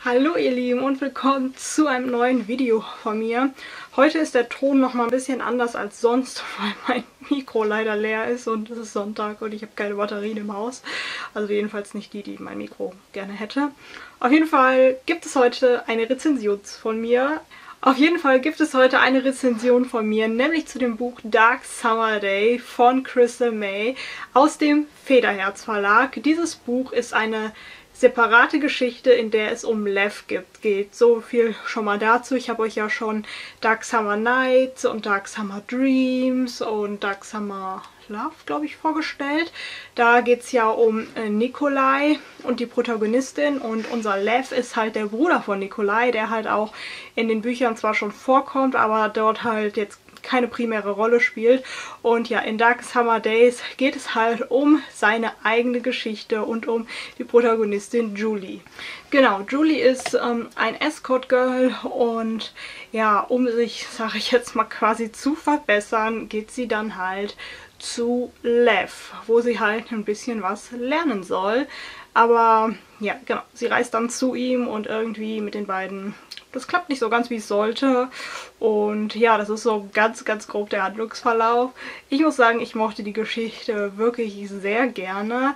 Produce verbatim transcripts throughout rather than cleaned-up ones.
Hallo ihr Lieben und willkommen zu einem neuen Video von mir. Heute ist der Ton noch mal ein bisschen anders als sonst, weil mein Mikro leider leer ist und es ist Sonntag und ich habe keine Batterien im Haus. Also jedenfalls nicht die, die mein Mikro gerne hätte. Auf jeden Fall gibt es heute eine Rezension von mir. Auf jeden Fall gibt es heute eine Rezension von mir, nämlich zu dem Buch Dark Summer Day von Crystal May aus dem Federherz Verlag. Dieses Buch ist eine separate Geschichte, in der es um Lev gibt, geht. So viel schon mal dazu. Ich habe euch ja schon Dark Summer Nights und Dark Summer Dreams und Dark Summer Love, glaube ich, vorgestellt. Da geht es ja um äh, Nikolai und die Protagonistin, und unser Lev ist halt der Bruder von Nikolai, der halt auch in den Büchern zwar schon vorkommt, aber dort halt jetzt keine primäre Rolle spielt. Und ja, in Dark Summer Days geht es halt um seine eigene Geschichte und um die Protagonistin Julie. Genau, Julie ist ähm, ein Escort Girl und ja, um sich, sage ich jetzt mal, quasi zu verbessern, geht sie dann halt zu Lev, wo sie halt ein bisschen was lernen soll. Aber ja, genau, sie reist dann zu ihm und irgendwie mit den beiden, das klappt nicht so ganz, wie es sollte. Und ja, das ist so ganz, ganz grob der Handlungsverlauf. Ich muss sagen, ich mochte die Geschichte wirklich sehr gerne.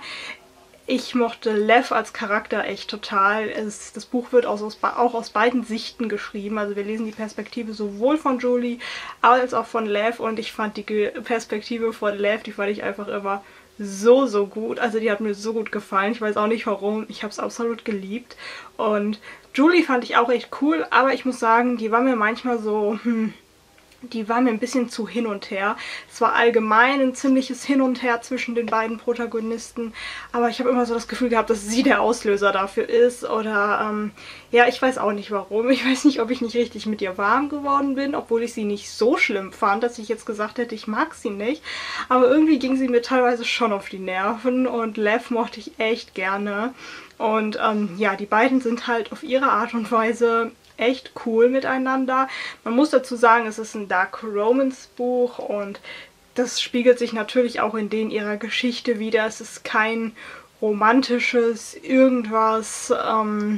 Ich mochte Lev als Charakter echt total. Es, das Buch wird auch aus, auch aus beiden Sichten geschrieben. Also wir lesen die Perspektive sowohl von Julie als auch von Lev. Und ich fand die Perspektive von Lev, die fand ich einfach immer so, so gut. Also die hat mir so gut gefallen. Ich weiß auch nicht warum. Ich habe es absolut geliebt. Und Julie fand ich auch echt cool. Aber ich muss sagen, die war mir manchmal so... Hm, die war mir ein bisschen zu hin und her. Es war allgemein ein ziemliches Hin und Her zwischen den beiden Protagonisten, aber ich habe immer so das Gefühl gehabt, dass sie der Auslöser dafür ist, oder ähm, ja, ich weiß auch nicht warum. Ich weiß nicht, ob ich nicht richtig mit ihr warm geworden bin, obwohl ich sie nicht so schlimm fand, dass ich jetzt gesagt hätte, ich mag sie nicht, aber irgendwie ging sie mir teilweise schon auf die Nerven, und Lev mochte ich echt gerne. Und ähm, ja, die beiden sind halt auf ihre Art und Weise echt cool miteinander. Man muss dazu sagen, es ist ein Dark Romance Buch und das spiegelt sich natürlich auch in denen ihrer Geschichte wider. Es ist kein romantisches irgendwas, ähm,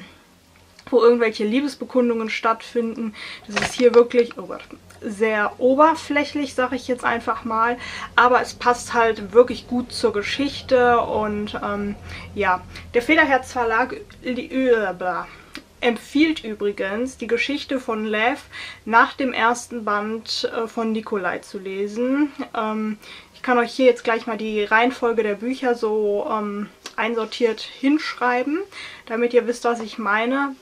wo irgendwelche Liebesbekundungen stattfinden. Das ist hier wirklich, oh Gott, sehr oberflächlich, sage ich jetzt einfach mal, aber es passt halt wirklich gut zur Geschichte. Und ähm, ja, der Federherz Verlag empfiehlt übrigens, die Geschichte von Lev nach dem ersten Band äh, von Nikolai zu lesen. Ähm, ich kann euch hier jetzt gleich mal die Reihenfolge der Bücher so ähm, einsortiert hinschreiben, damit ihr wisst, was ich meine.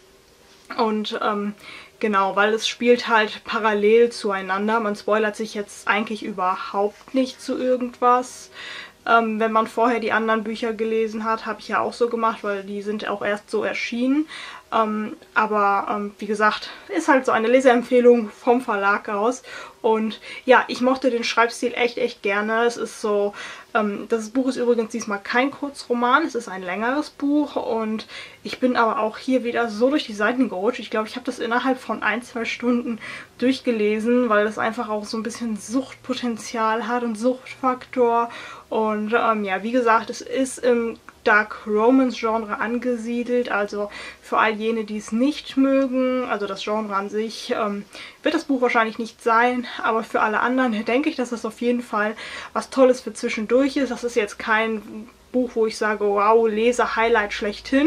Und ähm, genau, weil es spielt halt parallel zueinander. Man spoilert sich jetzt eigentlich überhaupt nicht zu irgendwas. Ähm, wenn man vorher die anderen Bücher gelesen hat, habe ich ja auch so gemacht, weil die sind auch erst so erschienen. Ähm, aber ähm, wie gesagt, ist halt so eine Leseempfehlung vom Verlag aus. Und ja, ich mochte den Schreibstil echt, echt gerne. Es ist so, ähm, das Buch ist übrigens diesmal kein Kurzroman, es ist ein längeres Buch. Und ich bin aber auch hier wieder so durch die Seiten gerutscht. Ich glaube, ich habe das innerhalb von ein, zwei Stunden durchgelesen, weil das einfach auch so ein bisschen Suchtpotenzial hat und Suchtfaktor. Und ähm, ja, wie gesagt, es ist im Dark Romance Genre angesiedelt, also für all jene, die es nicht mögen, also das Genre an sich, ähm, wird das Buch wahrscheinlich nicht sein, aber für alle anderen denke ich, dass das auf jeden Fall was Tolles für zwischendurch ist. Das ist jetzt kein Buch, wo ich sage, wow, Leser-Highlight schlechthin.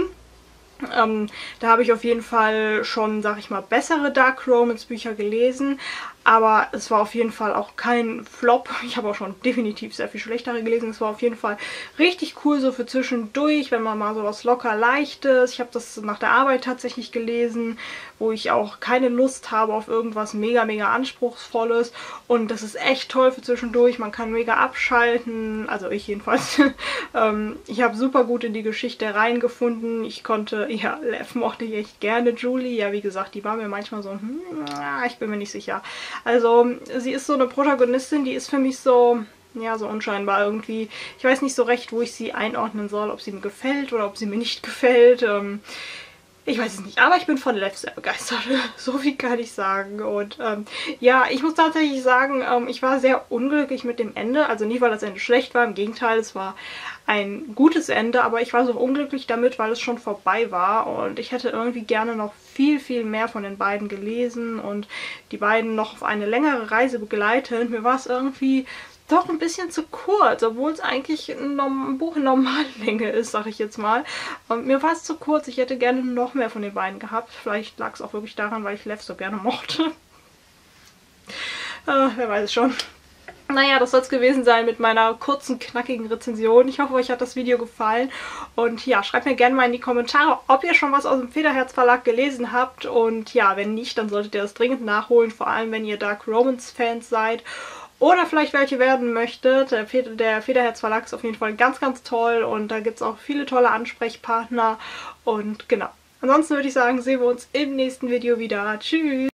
Ähm, da habe ich auf jeden Fall schon, sag ich mal, bessere Dark Romance Bücher gelesen, aber es war auf jeden Fall auch kein Flop. Ich habe auch schon definitiv sehr viel schlechtere gelesen. Es war auf jeden Fall richtig cool so für zwischendurch, wenn man mal sowas locker Leichtes. Ich habe das nach der Arbeit tatsächlich gelesen, wo ich auch keine Lust habe auf irgendwas mega, mega Anspruchsvolles, und das ist echt toll für zwischendurch. Man kann mega abschalten, also ich jedenfalls. ähm, ich habe super gut in die Geschichte reingefunden. Ich konnte, ja, Lev mochte ich echt gerne. Julie, ja, wie gesagt, die war mir manchmal so, hm, ich bin mir nicht sicher. Also sie ist so eine Protagonistin, die ist für mich so, ja, so unscheinbar irgendwie. Ich weiß nicht so recht, wo ich sie einordnen soll, ob sie mir gefällt oder ob sie mir nicht gefällt. Ähm, Ich weiß es nicht, aber ich bin von Lev sehr begeistert. So viel kann ich sagen. Und ähm, ja, ich muss tatsächlich sagen, ähm, ich war sehr unglücklich mit dem Ende. Also nicht, weil das Ende schlecht war, im Gegenteil, es war ein gutes Ende, aber ich war so unglücklich damit, weil es schon vorbei war. Und ich hätte irgendwie gerne noch viel, viel mehr von den beiden gelesen und die beiden noch auf eine längere Reise begleitet. Mir war es irgendwie doch ein bisschen zu kurz, obwohl es eigentlich ein, ein Buch in Normallänge ist, sag ich jetzt mal. Und mir war es zu kurz. Ich hätte gerne noch mehr von den beiden gehabt. Vielleicht lag es auch wirklich daran, weil ich Lev so gerne mochte. äh, wer weiß es schon. Naja, das soll es gewesen sein mit meiner kurzen, knackigen Rezension. Ich hoffe, euch hat das Video gefallen. Und ja, schreibt mir gerne mal in die Kommentare, ob ihr schon was aus dem Federherz Verlag gelesen habt. Und ja, wenn nicht, dann solltet ihr das dringend nachholen. Vor allem, wenn ihr Dark Romance Fans seid. Oder vielleicht welche werden möchtet. Der, Feder, der Federherz Verlag ist auf jeden Fall ganz, ganz toll. Und da gibt es auch viele tolle Ansprechpartner. Und genau. Ansonsten würde ich sagen, sehen wir uns im nächsten Video wieder. Tschüss!